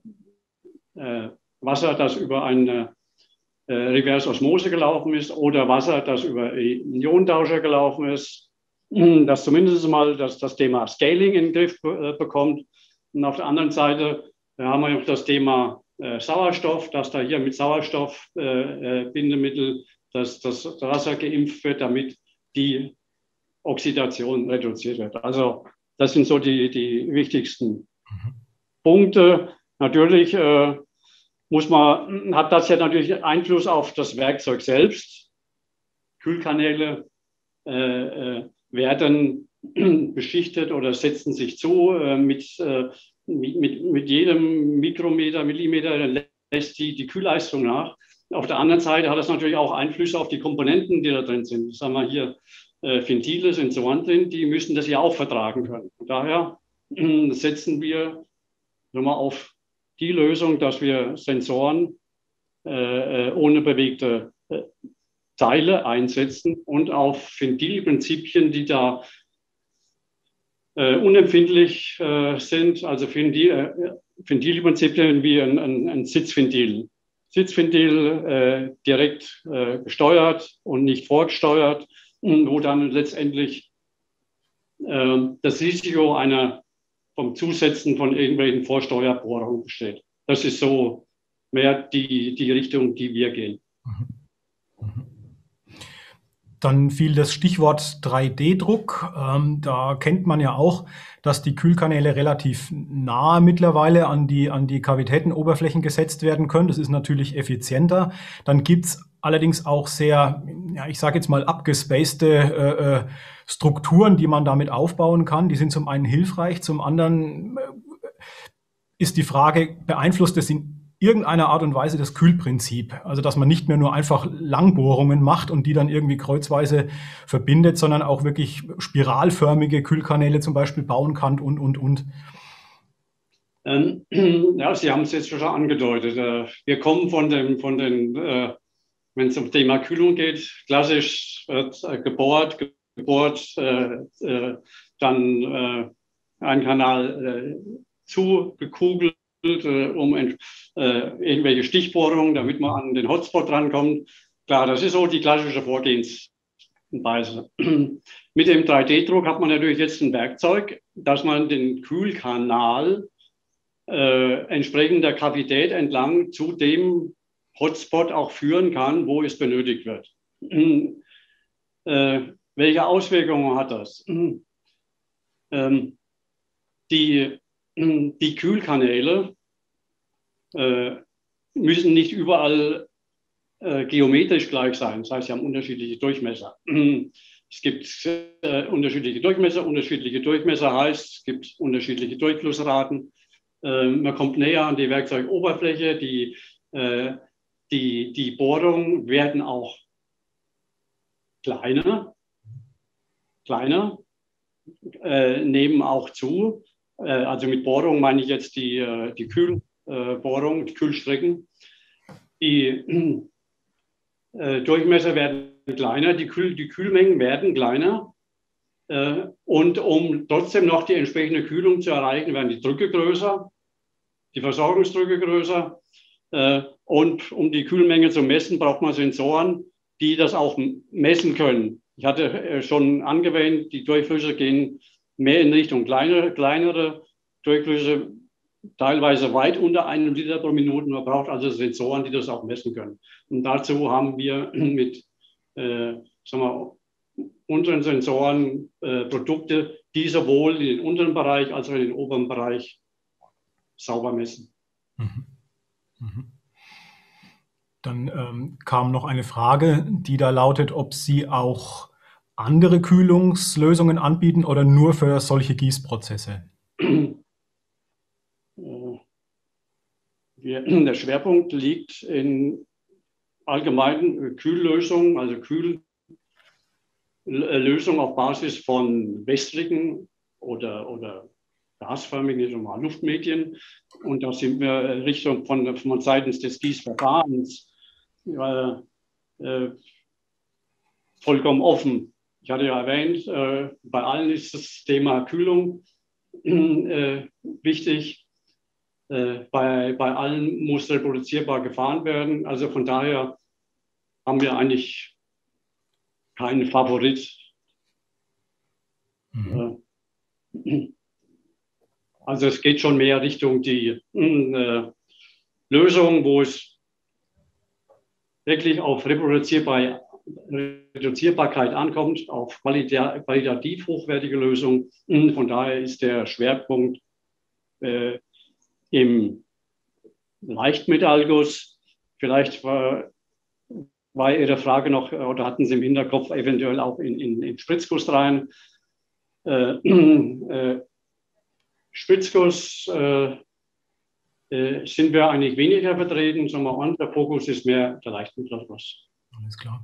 Wasser, das über eine Reverse Osmose gelaufen ist, oder Wasser, das über Ionentauscher gelaufen ist, dass zumindest mal das Thema Scaling in den Griff bekommt. Und auf der anderen Seite haben wir noch das Thema Sauerstoff, dass da hier mit Sauerstoffbindemittel das Wasser geimpft wird, damit die Oxidation reduziert wird. Also das sind so die wichtigsten Punkte. Natürlich hat das ja natürlich Einfluss auf das Werkzeug selbst. Kühlkanäle werden beschichtet oder setzen sich zu. Mit jedem Mikrometer, Millimeter lässt die Kühlleistung nach. Auf der anderen Seite hat das natürlich auch Einflüsse auf die Komponenten, die da drin sind. Sagen wir hier Ventile, Sensoren drin, die müssen das ja auch vertragen können. Von daher setzen wir nochmal auf die Lösung, dass wir Sensoren ohne bewegte Teile einsetzen und auf Ventilprinzipien, die da unempfindlich sind, also Ventilprinzipien wie ein Sitzventil. Sitzventil direkt gesteuert und nicht vorgesteuert, wo dann letztendlich das Risiko vom Zusetzen von irgendwelchen Vorsteuerbohrungen besteht. Das ist so mehr die Richtung, die wir gehen. Dann fiel das Stichwort 3D-Druck. Da kennt man ja auch, dass die Kühlkanäle relativ nahe mittlerweile an die Kavitätenoberflächen gesetzt werden können. Das ist natürlich effizienter. Dann gibt's allerdings auch sehr, ja, ich sage jetzt mal, abgespacede Strukturen, die man damit aufbauen kann. Die sind zum einen hilfreich, zum anderen ist die Frage, beeinflusst es in irgendeiner Art und Weise das Kühlprinzip? Also, dass man nicht mehr nur einfach Langbohrungen macht und die dann irgendwie kreuzweise verbindet, sondern auch wirklich spiralförmige Kühlkanäle zum Beispiel bauen kann und. Ja, Sie haben es jetzt schon angedeutet. Wir kommen wenn es um Thema Kühlung geht, klassisch wird gebohrt, dann ein Kanal zugekugelt, um irgendwelche Stichbohrungen, damit man an den Hotspot rankommt. Klar, das ist so die klassische Vorgehensweise. Mit dem 3D-Druck hat man natürlich jetzt ein Werkzeug, dass man den Kühlkanal entsprechend der Kavität entlang zu dem Hotspot auch führen kann, wo es benötigt wird. Welche Auswirkungen hat das? Die Kühlkanäle müssen nicht überall geometrisch gleich sein. Das heißt, sie haben unterschiedliche Durchmesser. Es gibt unterschiedliche Durchmesser. Unterschiedliche Durchmesser heißt, es gibt unterschiedliche Durchflussraten. Man kommt näher an die Werkzeugoberfläche. Die Bohrungen werden auch kleiner, nehmen auch zu. Also mit Bohrung meine ich jetzt die Kühlbohrung, die Kühlstrecken. Die Durchmesser werden kleiner, die Kühlmengen werden kleiner. Und um trotzdem noch die entsprechende Kühlung zu erreichen, werden die Drücke größer, die Versorgungsdrücke größer. Und um die Kühlmenge zu messen, braucht man Sensoren, die das auch messen können. Ich hatte schon angewähnt, die Durchflüsse gehen mehr in Richtung kleinere Durchflüsse, teilweise weit unter 1 Liter pro Minute. Man braucht also Sensoren, die das auch messen können. Und dazu haben wir mit unseren Sensoren Produkte, die sowohl in den unteren Bereich als auch in den oberen Bereich sauber messen. Dann kam noch eine Frage, die da lautet, ob Sie auch andere Kühlungslösungen anbieten oder nur für solche Gießprozesse? Der Schwerpunkt liegt in allgemeinen Kühllösungen, also Kühllösungen auf Basis von wässrigen oder gasförmigen Luftmedien. Und da sind wir Richtung von seitens des Gießverfahrens vollkommen offen. Ich hatte ja erwähnt, bei allen ist das Thema Kühlung wichtig. Bei allen muss reproduzierbar gefahren werden. Also von daher haben wir eigentlich keinen Favorit. Also es geht schon mehr Richtung die Lösung, wo es wirklich auf Reproduzierbarkeit ankommt, auf qualitativ hochwertige Lösungen. Von daher ist der Schwerpunkt im Leichtmetallguss. Vielleicht war Ihre Frage noch, oder hatten Sie im Hinterkopf eventuell auch in Spritzguss rein. Spritzguss sind wir eigentlich weniger vertreten, sondern unser Fokus ist mehr der Leichtmetallguss. Alles klar.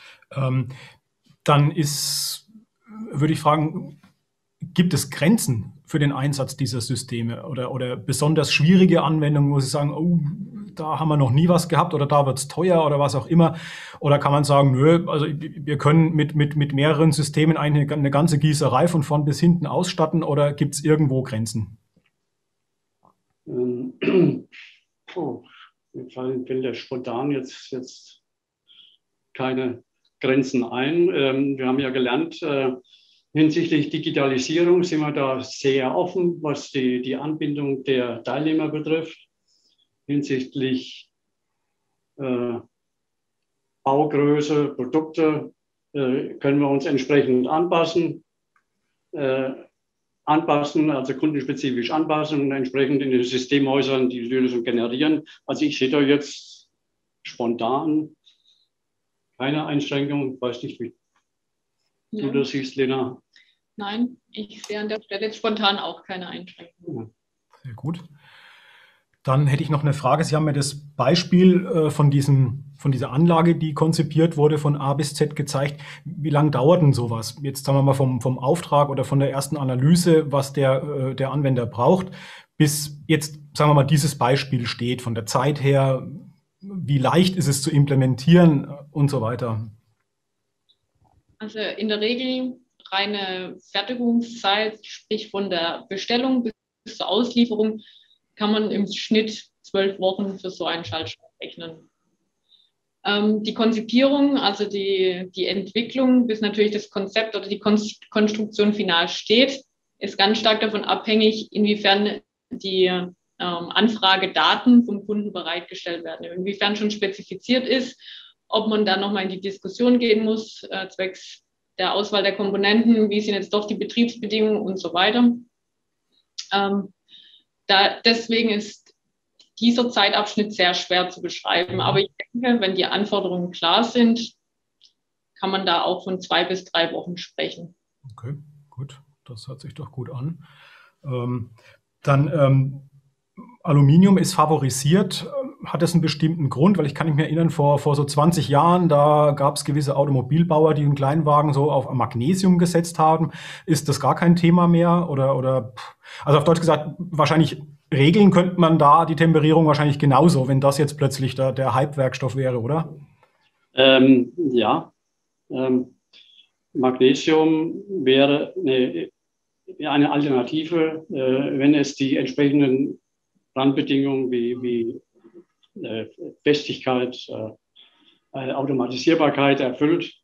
Dann würde ich fragen, gibt es Grenzen für den Einsatz dieser Systeme oder besonders schwierige Anwendungen, wo Sie sagen, oh, da haben wir noch nie was gehabt oder da wird es teuer oder was auch immer? Oder kann man sagen, nö, also wir können mit mehreren Systemen eine ganze Gießerei von vorn bis hinten ausstatten, oder gibt es irgendwo Grenzen? Mir fällt ja spontan jetzt keine Grenzen ein. Wir haben ja gelernt, hinsichtlich Digitalisierung sind wir da sehr offen, was die Anbindung der Teilnehmer betrifft. Hinsichtlich Baugröße, Produkte können wir uns entsprechend anpassen, also kundenspezifisch anpassen und entsprechend in den Systemhäusern die Lösung generieren. Also ich sehe da jetzt spontan keine Einschränkung. Ich weiß nicht, wie du das siehst, Lena. Nein, ich sehe an der Stelle jetzt spontan auch keine Einschränkung. Sehr gut. Dann hätte ich noch eine Frage. Sie haben mir das Beispiel von dieser Anlage, die konzipiert wurde, von A bis Z gezeigt. Wie lange dauert denn sowas? Jetzt sagen wir mal vom Auftrag oder von der ersten Analyse, was der Anwender braucht, bis jetzt, sagen wir mal, dieses Beispiel steht, von der Zeit her, wie leicht ist es zu implementieren und so weiter? Also in der Regel reine Fertigungszeit, sprich von der Bestellung bis zur Auslieferung, kann man im Schnitt 12 Wochen für so einen Schaltschrank rechnen. Die Konzipierung, also die Entwicklung, bis natürlich das Konzept oder die Konstruktion final steht, ist ganz stark davon abhängig, inwiefern die Anfragedaten vom Kunden bereitgestellt werden, inwiefern schon spezifiziert ist, ob man dann nochmal in die Diskussion gehen muss, zwecks der Auswahl der Komponenten, wie sind jetzt doch die Betriebsbedingungen und so weiter. Deswegen ist dieser Zeitabschnitt sehr schwer zu beschreiben. Aber ich denke, wenn die Anforderungen klar sind, kann man da auch von 2 bis 3 Wochen sprechen. Okay, gut. Das hört sich doch gut an. Dann Aluminium ist favorisiert. Hat das einen bestimmten Grund? Weil ich kann mich erinnern, vor so 20 Jahren, da gab es gewisse Automobilbauer, die einen Kleinwagen so auf Magnesium gesetzt haben. Ist das gar kein Thema mehr? Also auf Deutsch gesagt, wahrscheinlich regeln könnte man da die Temperierung wahrscheinlich genauso, wenn das jetzt plötzlich der Hype-Werkstoff wäre, oder? Ja. Magnesium wäre eine Alternative, wenn es die entsprechenden Randbedingungen wie Festigkeit, Automatisierbarkeit erfüllt.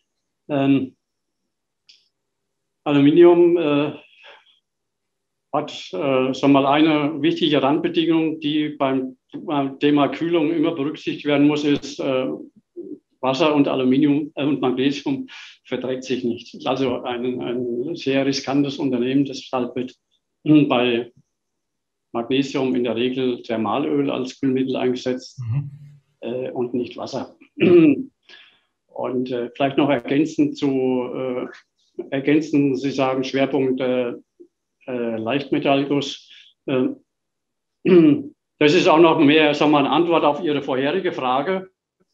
Aluminium hat eine wichtige Randbedingung, die beim Thema Kühlung immer berücksichtigt werden muss, ist Wasser und Aluminium und Magnesium verträgt sich nicht. Das ist also ein sehr riskantes Unternehmen, deshalb wird bei Magnesium in der Regel Thermalöl als Kühlmittel eingesetzt und nicht Wasser. Und vielleicht noch ergänzend, Sie sagen Schwerpunkt Leichtmetallguss. Das ist auch noch mehr, eine Antwort auf Ihre vorherige Frage,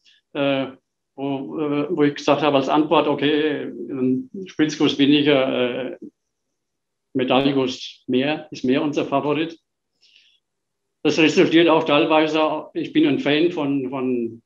wo ich gesagt habe als Antwort, okay, Spritzguss weniger, Metallguss mehr, ist mehr unser Favorit. Das resultiert auch teilweise, ich bin ein Fan von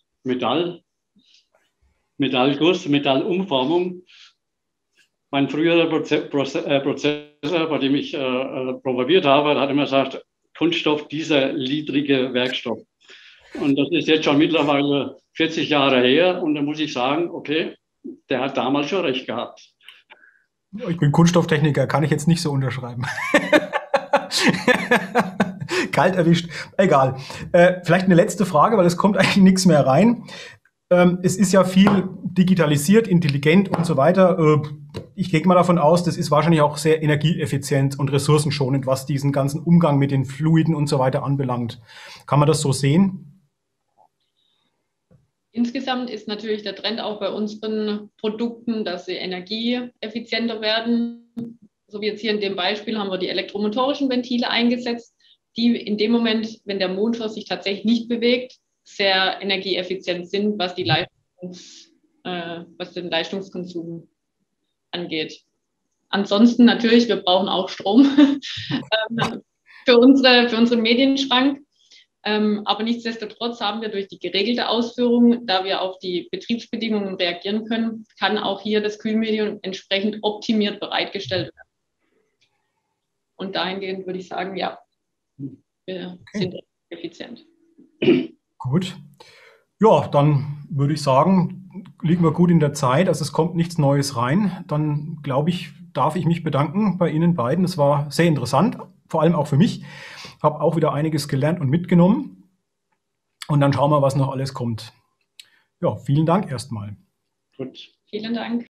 Metallguss, Metallumformung. Mein früherer Prozessor, bei dem ich promoviert habe, hat immer gesagt, Kunststoff, dieser niedrige Werkstoff. Und das ist jetzt schon mittlerweile 40 Jahre her. Und da muss ich sagen, okay, der hat damals schon recht gehabt. Ich bin Kunststofftechniker, kann ich jetzt nicht so unterschreiben. Kalt erwischt. Egal. Vielleicht eine letzte Frage, weil es kommt eigentlich nichts mehr rein. Es ist ja viel digitalisiert, intelligent und so weiter. Ich gehe mal davon aus, das ist wahrscheinlich auch sehr energieeffizient und ressourcenschonend, was diesen ganzen Umgang mit den Fluiden und so weiter anbelangt. Kann man das so sehen? Insgesamt ist natürlich der Trend auch bei unseren Produkten, dass sie energieeffizienter werden. So wie jetzt hier in dem Beispiel haben wir die elektromotorischen Ventile eingesetzt, die in dem Moment, wenn der Motor sich tatsächlich nicht bewegt, sehr energieeffizient sind, was den Leistungskonsum angeht. Ansonsten natürlich, wir brauchen auch Strom für unseren Medienschrank. Aber nichtsdestotrotz haben wir durch die geregelte Ausführung, da wir auf die Betriebsbedingungen reagieren können, kann auch hier das Kühlmedium entsprechend optimiert bereitgestellt werden. Und dahingehend würde ich sagen, ja, wir sind effizient. Gut. Ja, dann würde ich sagen, liegen wir gut in der Zeit. Also es kommt nichts Neues rein. Dann glaube ich, darf ich mich bedanken bei Ihnen beiden. Es war sehr interessant, vor allem auch für mich. Habe auch wieder einiges gelernt und mitgenommen. Und dann schauen wir, was noch alles kommt. Ja, vielen Dank erstmal. Gut. Vielen Dank.